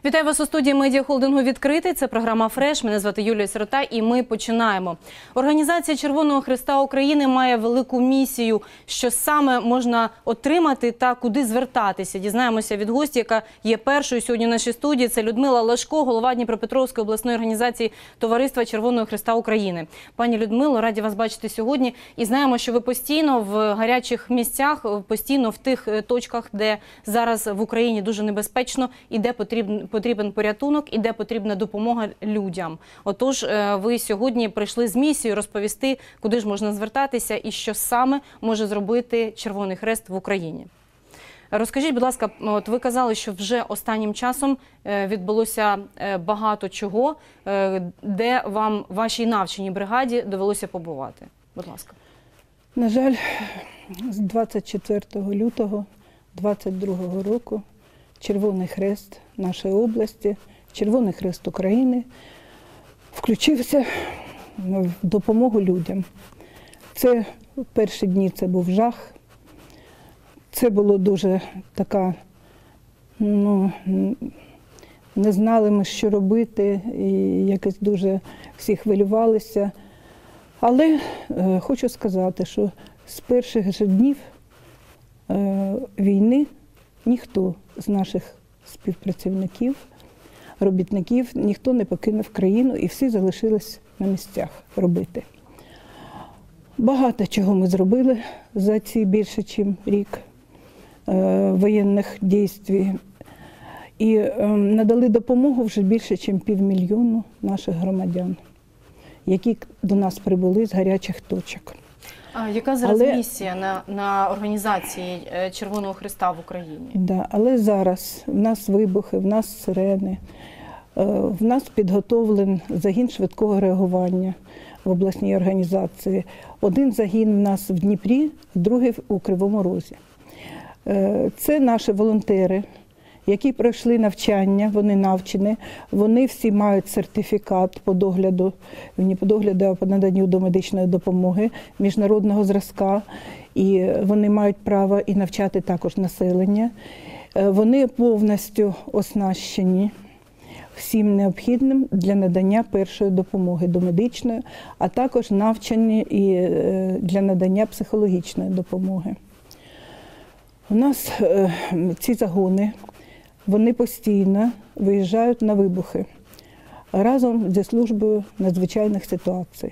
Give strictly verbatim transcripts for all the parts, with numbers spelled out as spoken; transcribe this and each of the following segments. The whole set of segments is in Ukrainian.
Вітаю вас у студії медіахолдингу «Відкритий». Це програма «Фреш». Мене звати Юлія Сирота і ми починаємо. Організація Червоного Хреста України має велику місію, що саме можна отримати та куди звертатися. Дізнаємося від гості, яка є першою сьогодні в нашій студії. Це Людмила Лашко, голова Дніпропетровської обласної організації Товариства Червоного Хреста України. Пані Людмило, раді вас бачити сьогодні. І знаємо, що ви постійно в гарячих місцях, постійно в тих точках, де зараз в Україні дуже небезпечно і де потрібно потрібен порятунок і де потрібна допомога людям. Отож, ви сьогодні прийшли з місією розповісти, куди ж можна звертатися і що саме може зробити Червоний Хрест в Україні. Розкажіть, будь ласка, от ви казали, що вже останнім часом відбулося багато чого, де вам, вашій навченій бригаді, довелося побувати. Будь ласка. На жаль, з двадцять четвертого лютого двадцять другого року Червоний Хрест нашої області, Червоний Хрест України включився в допомогу людям. Це в перші дні це був жах. Це було дуже така, ну, не знали ми, що робити, і якось дуже всі хвилювалися. Але е, хочу сказати, що з перших же днів е, війни ніхто з наших співпрацівників, робітників, ніхто не покинув країну і всі залишились на місцях робити. Багато чого ми зробили за ці більше, ніж рік е, воєнних дій. І е, надали допомогу вже більше, ніж півмільйону наших громадян, які до нас прибули з гарячих точок. А яка зараз але, місія на, на організації Червоного Хреста в Україні? Да, але зараз в нас вибухи, в нас сирени, в нас підготовлений загін швидкого реагування в обласній організації. Один загін в нас в Дніпрі, другий у Кривому Розі. Це наші волонтери, які пройшли навчання, вони навчені, вони всі мають сертифікат по догляду, не по догляду, а по наданню домедичної допомоги міжнародного зразка, і вони мають право і навчати також населення. Вони повністю оснащені всім необхідним для надання першої допомоги домедичної, а також навчені і для надання психологічної допомоги. У нас ці загони, вони постійно виїжджають на вибухи разом зі службою надзвичайних ситуацій.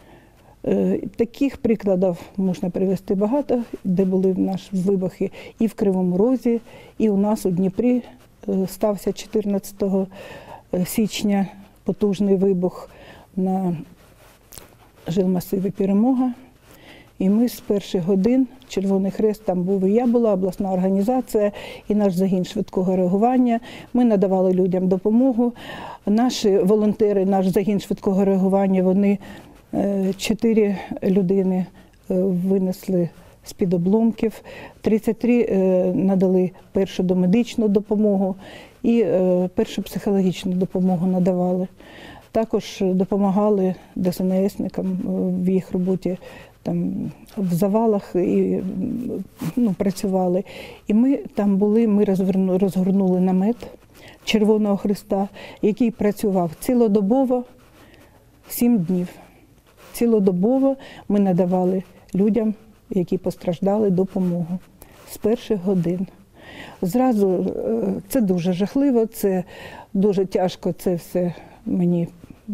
Таких прикладів можна привести багато, де були в нас вибухи і в Кривому Розі, і у нас у Дніпрі стався чотирнадцятого січня потужний вибух на жилмасиві «Перемога». І ми з перших годин, Червоний Хрест там був, і я була, обласна організація, і наш загін швидкого реагування. Ми надавали людям допомогу. Наші волонтери, наш загін швидкого реагування, вони чотири людини винесли з-під обломків, тридцять три надали першу домедичну допомогу і першу психологічну допомогу надавали. Також допомагали ДСНСникам в їх роботі, там в завалах і, ну, працювали. І ми там були, ми розгорнули, розгорнули намет Червоного Хреста, який працював цілодобово, сім днів. Цілодобово ми надавали людям, які постраждали, допомогу з перших годин. Зразу це дуже жахливо, це дуже тяжко це все мені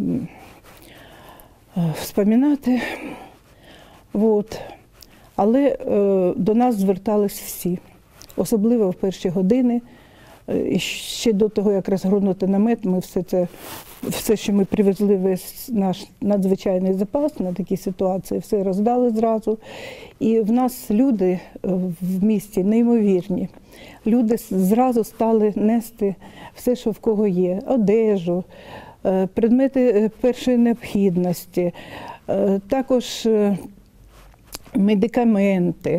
вспоминати. От. Але е, до нас звертались всі, особливо в перші години. І ще до того, як розгорнути намет, ми все це, все, що ми привезли, весь наш надзвичайний запас на такі ситуації, все роздали зразу. І в нас люди в місті неймовірні. Люди зразу стали нести все, що в кого є, одежу, предмети першої необхідності, також медикаменти,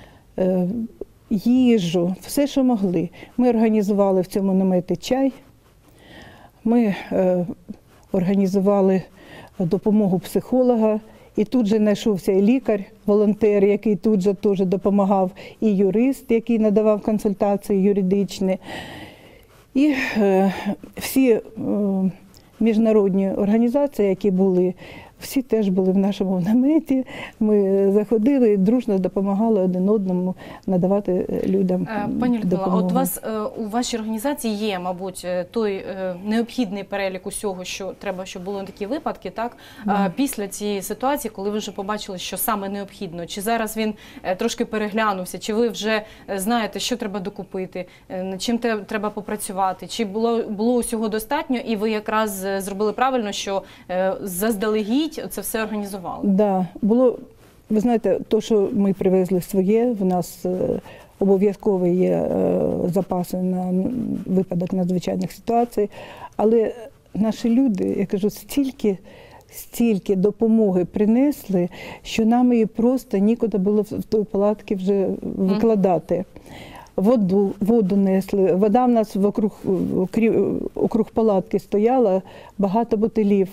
їжу, все, що могли. Ми організували в цьому наметі чай, ми е, організували допомогу психолога, і тут же знайшовся і лікар, волонтер, який тут же теж допомагав, і юрист, який надавав консультації юридичні. І е, всі е, міжнародні організації, які були, всі теж були в нашому наметі. Ми заходили і дружно допомагали один одному надавати людям Пані Людмила, допомогу. от у вас е, у вашій організації є, мабуть, е, той е, необхідний перелік усього, що треба, щоб були такі випадки, так? Да. Е, Після цієї ситуації, коли ви вже побачили, що саме необхідно, чи зараз він е, трошки переглянувся, чи ви вже е, знаєте, що треба докупити, е, над чим те- треба попрацювати, чи було, було усього достатньо, і ви якраз е, зробили правильно, що е, заздалегідь це все організували? Да, було, ви знаєте, то, що ми привезли своє, в нас е, обов'язково є е, запаси на випадок надзвичайних ситуацій, але наші люди, я кажу, стільки, стільки допомоги принесли, що нам її просто нікуди було в той палатки вже викладати. Воду, воду несли, вода в нас вокруг, окрі- округ палатки стояла, багато бутилів.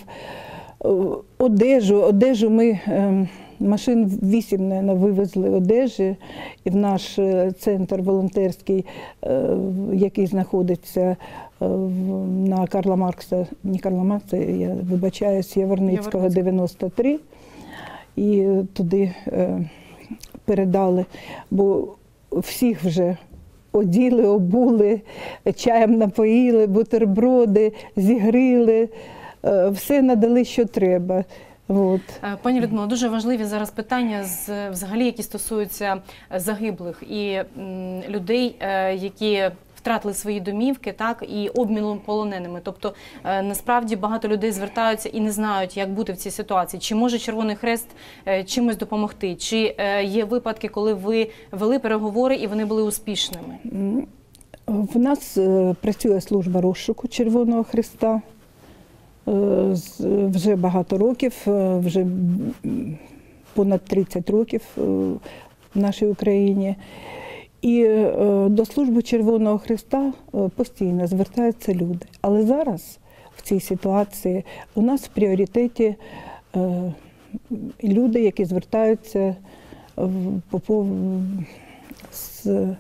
Одежу, одежу ми, е, машин вісім, наверно, вивезли одежі, і в наш е, центр волонтерський, е, який знаходиться е, в- на Карла Маркса, не Карла Маркса, я вибачаюсь, Яворницького, дев'яносто три, і туди е, передали, бо всіх вже оділи, обули, чаєм напоїли, бутерброди, зігріли. Все надали, що треба. От. Пані Людмила, дуже важливі зараз питання, з, взагалі, які стосуються загиблих і м, людей, е, які втратили свої домівки, так, і обміну полоненими. Тобто, е, насправді, багато людей звертаються і не знають, як бути в цій ситуації. Чи може Червоний Хрест е, чимось допомогти? Чи е, є випадки, коли ви вели переговори і вони були успішними? В нас е, працює служба розшуку Червоного Хреста. Е, з- Вже багато років, е, вже м, понад тридцять років е, в нашій Україні. І е, до служби Червоного Хреста е, постійно звертаються люди. Але зараз в цій ситуації у нас в пріоритеті е, люди, які звертаються в- по пов- з е,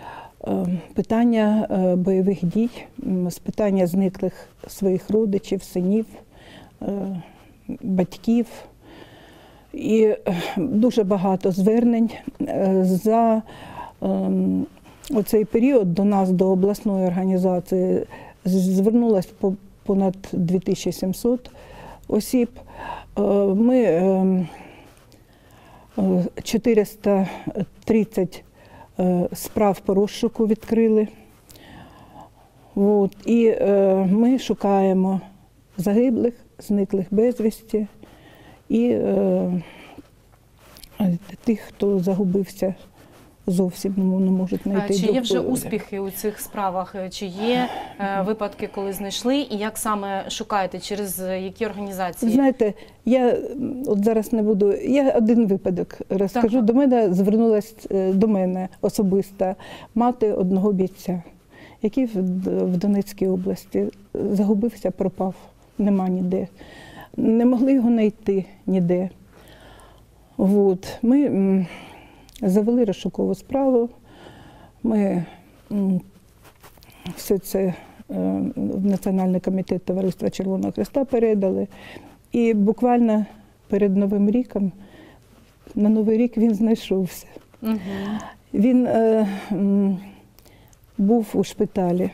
питання е, бойових дій, м, з питання зниклих своїх родичів, синів, е, батьків. І е, дуже багато звернень е, за ем, оцей період до нас, до обласної організації, звернулось по- понад дві тисячі сімсот осіб. Е, Ми ем, е, чотириста тридцять е, справ по розшуку відкрили. От. І е, ми шукаємо загиблих, зниклих безвісті і е, тих, хто загубився зовсім, ну, не можуть знайти. Чи є вже доп- успіхи у цих справах? Чи є е, випадки, коли знайшли? І як саме шукаєте? Через які організації? Знаєте, я м, от зараз не буду, я один випадок розкажу. Так. До мене звернулась е, до мене особиста мати одного бійця, який в, Д- в Донецькій області загубився, пропав, нема ніде. Не могли його знайти ніде. От. Ми м, завели розшукову справу, ми м, все це е, в Національний комітет Товариства Червоного Хреста передали. І буквально перед Новим роком, на Новий рік він знайшовся. Угу. Він е, м, був у шпиталі.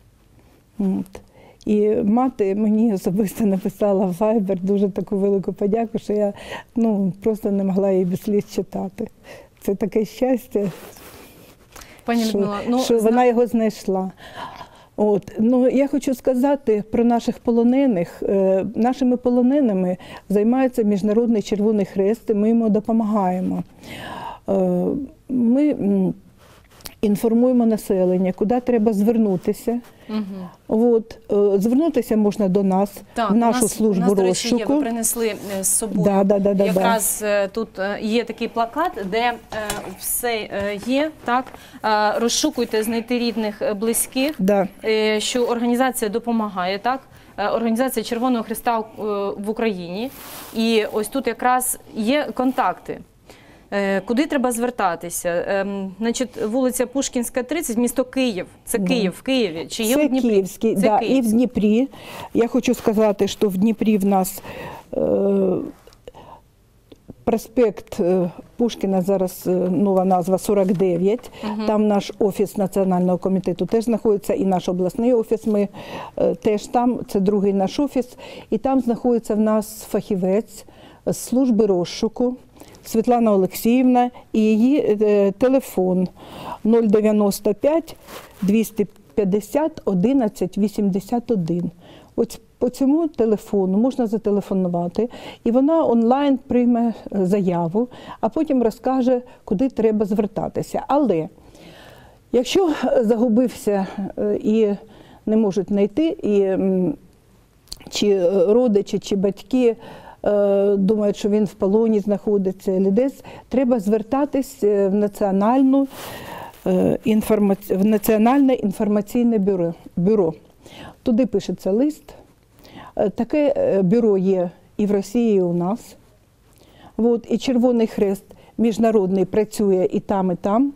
От. І мати мені особисто написала в Viber дуже таку велику подяку, що я ну, просто не могла її без сліз читати. Це таке щастя, Пані що, Людмила, ну, що зна- вона його знайшла. От. Ну, я хочу сказати про наших полонених. Е, Нашими полоненими займається Міжнародний Червоний Хрест, і ми йому допомагаємо. Е, Ми м, інформуємо населення, куди треба звернутися. Угу. От. е, Звернутися можна до нас, Так, в нашу у нас, службу у нас, до речі, є, розшуку. ви принесли е, з собою. Да, да, да, да, Якраз е, тут е, є такий плакат, де е, все е, є, так, Е, розшукуйте знайти рідних, е, близьких, Да. е, що організація допомагає, так, Е, організація Червоного Хреста е, в Україні, і ось тут якраз є контакти. Е, Куди треба звертатися? Е, Значить, вулиця Пушкінська, тридцять, місто Київ. Це Київ, в Києві. Чи є Це у Дніпрі? Київський, Це да, і в Київський. Дніпрі. Я хочу сказати, що в Дніпрі в нас е, проспект е, Пушкіна, зараз е, нова назва сорок дев'ять. Угу. Там наш офіс Національного комітету теж знаходиться, і наш обласний офіс, ми е, теж там, це другий наш офіс. І там знаходиться в нас фахівець з служби розшуку Світлана Олексіївна, і її е, телефон нуль дев'яносто п'ять двісті п'ятдесят одинадцять вісімдесят один. Ось по цьому телефону можна зателефонувати, і вона онлайн прийме заяву, а потім розкаже, куди треба звертатися. Але якщо загубився і не можуть знайти, і чи родичі, чи батьки думають, що він в полоні знаходиться, або десь, треба звертатись в національну інформаці... в Національне інформаційне бюро. бюро. Туди пишеться лист. Таке бюро є і в Росії, і у нас. От, і Червоний Хрест міжнародний працює і там, і там.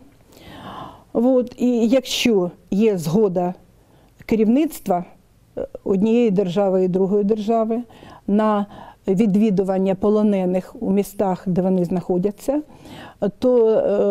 От, і якщо є згода керівництва однієї держави і другої держави на відвідування полонених у містах, де вони знаходяться, то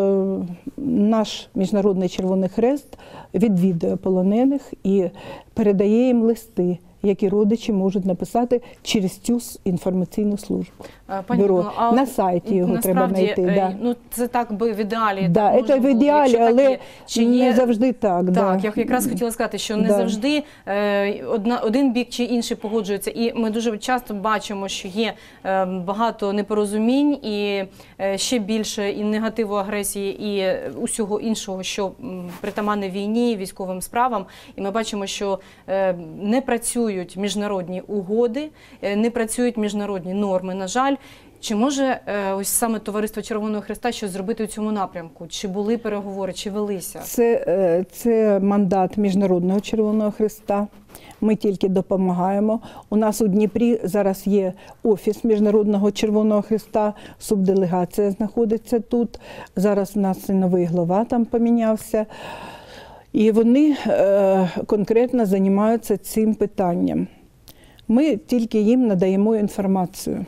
е, наш Міжнародний Червоний Хрест відвідує полонених і передає їм листи, які родичі можуть написати через цю інформаційну службу. Пані Бюро. Людмило, а На сайті його треба знайти. Да. Ну, це так би в ідеалі. Да, так це можна в було. ідеалі, Якщо але так є, чи не є... завжди так. Так, да. я якраз хотіла сказати, що не Да. завжди е, одна, один бік чи інший погоджується. І ми дуже часто бачимо, що є е, багато непорозумінь і е, ще більше і негативу, агресії, і усього іншого, що м, притаманне війні, військовим справам. І ми бачимо, що е, не працюють міжнародні угоди, е, не працюють міжнародні норми, на жаль. Чи може е, ось саме Товариство Червоного Хреста щось зробити у цьому напрямку? Чи були переговори, чи велися? Це, е, це мандат Міжнародного Червоного Хреста. Ми тільки допомагаємо. У нас у Дніпрі зараз є офіс Міжнародного Червоного Хреста, субделегація знаходиться тут. Зараз у нас і новий глава там помінявся. І вони е, конкретно займаються цим питанням. Ми тільки їм надаємо інформацію.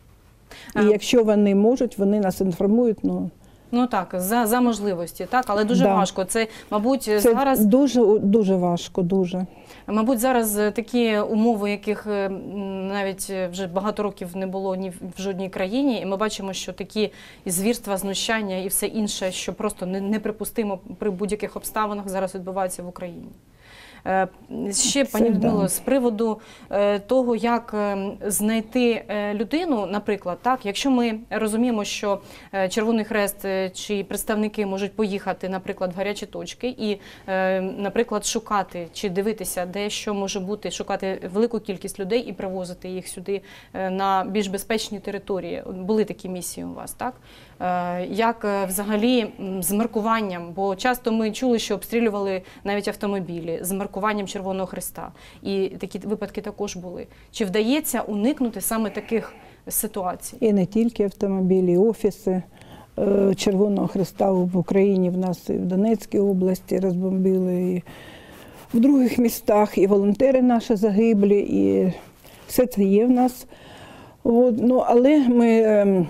І А. якщо вони можуть, вони нас інформують. Ну, Ну так, за, за можливості, так, але дуже Да. важко. Це, мабуть, це зараз... дуже, дуже важко, дуже. Мабуть, зараз такі умови, яких е, м, навіть вже багато років не було ні в в жодній країні, і ми бачимо, що такі і звірства, знущання і все інше, що просто не- неприпустимо при будь-яких обставинах, зараз відбувається в Україні. Е, Ще, пані Це да. Людмило, з приводу е, того, як е, знайти е, людину, наприклад, так, якщо ми розуміємо, що е, Червоний Хрест е, чи представники можуть поїхати, наприклад, в гарячі точки і, е, наприклад, шукати чи дивитися, де що може бути, шукати велику кількість людей і привозити їх сюди е, на більш безпечні території. Були такі місії у вас, так? Е, Як е, взагалі м, з маркуванням, бо часто ми чули, що обстрілювали навіть автомобілі з маркуванням Червоного Хреста. І такі випадки також були. Чи вдається уникнути саме таких ситуацій? І не тільки автомобілі, і офіси е, Червоного Хреста в Україні, в нас і в Донецькій області розбомбили, і в других містах, і волонтери наші загиблі, і все це є в нас. От, ну, але ми, е,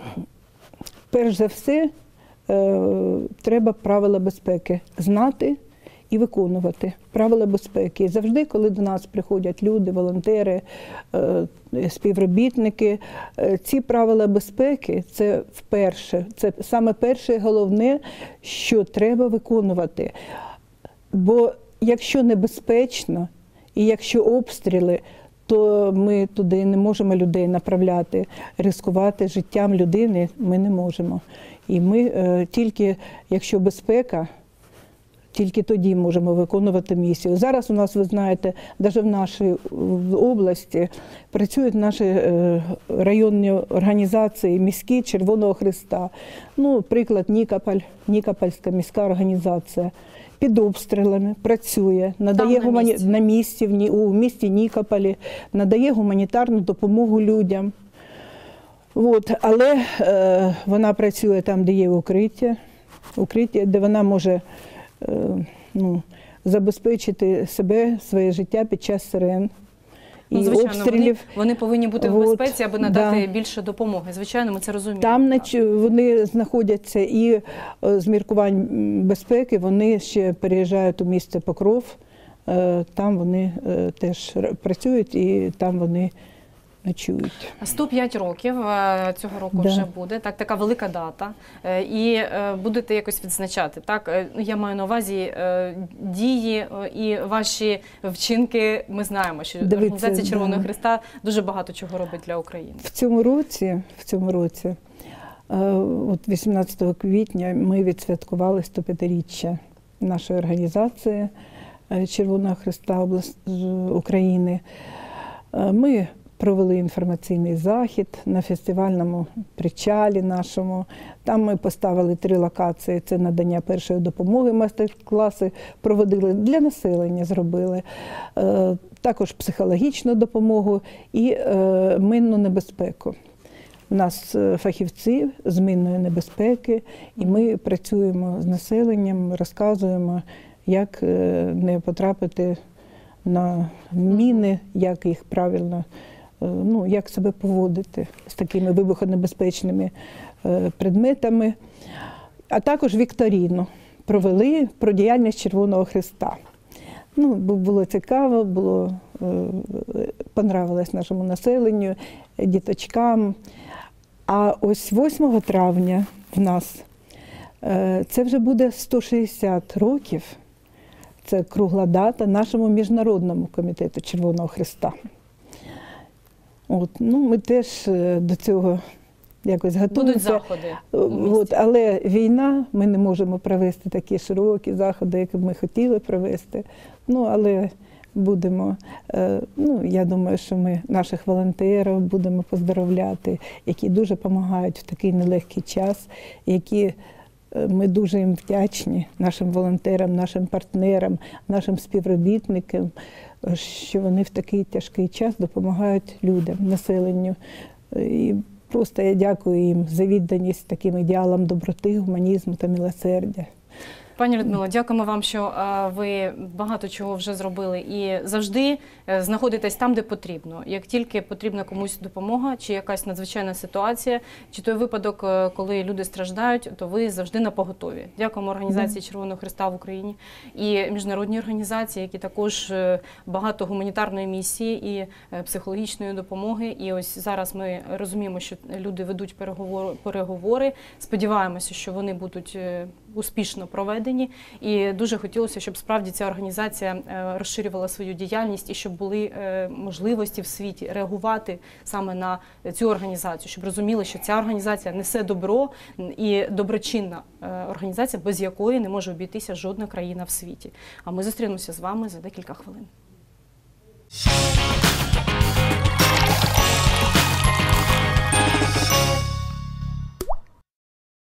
перш за все, е, треба правила безпеки знати і виконувати правила безпеки. І завжди, коли до нас приходять люди, волонтери, е, співробітники, е, ці правила безпеки – це вперше, це саме перше і головне, що треба виконувати. Бо якщо небезпечно і якщо обстріли, то ми туди не можемо людей направляти, ризикувати життям людини ми не можемо. І ми е, тільки, якщо безпека, тільки тоді можемо виконувати місію. Зараз у нас, ви знаєте, навіть в нашій області працюють наші е, районні організації, міські Червоного Хреста. Ну, приклад, Нікополь, Нікопольська міська організація. Під обстрілами працює, надає на гумані... місці. на місці, в Ні- у місті Нікополі, надає гуманітарну допомогу людям. От, але е, вона працює там, де є укриття, укриття, де вона може е, ну, забезпечити себе, своє життя під час сирен. І Ну, звичайно, обстрілів. Вони, вони повинні бути в От, безпеці, аби надати да. більше допомоги. Звичайно, ми це розуміємо. Там так. нач- вони знаходяться і е, з міркувань м, безпеки, вони ще переїжджають у місце Покров, е, там вони е, теж р- працюють і там вони ночують. сто п'ять років е, цього року Да. вже буде, так, така велика дата. Е, І е, будете якось відзначати, так? Е, ну, Я маю на увазі е, дії е, і ваші вчинки. Ми знаємо, що Дивіться, Організація Червоного да. Хреста дуже багато чого робить для України. В цьому році, в цьому році, е, от вісімнадцятого квітня ми відсвяткували сто п'ятиріччя нашої організації е, Червоного Хреста облас- з України. Е, Ми провели інформаційний захід на фестивальному причалі нашому. Там ми поставили три локації. Це надання першої допомоги, майстер-класи проводили для населення, зробили. Е, Також психологічну допомогу і е, минну небезпеку. У нас е, фахівці з минної небезпеки, і ми працюємо з населенням, розказуємо, як е, не потрапити на міни, як їх правильно, е, ну, як себе поводити з такими вибухонебезпечними е, предметами. А також вікторіну провели про діяльність Червоного Хреста. Ну, бу- було цікаво, було, е, понравилось нашому населенню, діточкам. А ось восьмого травня в нас е, це вже буде сто шістдесят років. Це кругла дата нашому Міжнародному комітету Червоного Хреста. От, ну, ми теж е, до цього якось Будуть готуємося. заходи у місті. От, але війна, ми не можемо провести такі широкі заходи, які б ми хотіли провести. Ну, але будемо, е, ну, я думаю, що ми наших волонтерів будемо поздоровляти, які дуже допомагають в такий нелегкий час, які е, ми дуже їм вдячні, нашим волонтерам, нашим партнерам, нашим співробітникам, е, що вони в такий тяжкий час допомагають людям, населенню. І просто я дякую їм за відданість таким ідеалам доброти, гуманізму та милосердя. Пані Людмило, дякуємо вам, що е, ви багато чого вже зробили і завжди е, знаходитесь там, де потрібно. Як тільки потрібна комусь допомога, чи якась надзвичайна ситуація, чи той випадок, е, коли люди страждають, то ви завжди на поготові. Дякуємо Організації Червоного Хреста в Україні і міжнародні організації, які також е, багато гуманітарної місії і е, психологічної допомоги. І ось зараз ми розуміємо, що люди ведуть переговори, переговори. Сподіваємося, що вони будуть е, успішно проведені. І дуже хотілося, щоб справді ця організація е, розширювала свою діяльність і щоб були е, можливості в світі реагувати саме на цю організацію, щоб розуміли, що ця організація несе добро і доброчинна е, організація, без якої не може обійтися жодна країна в світі. А ми зустрінемося з вами за декілька хвилин.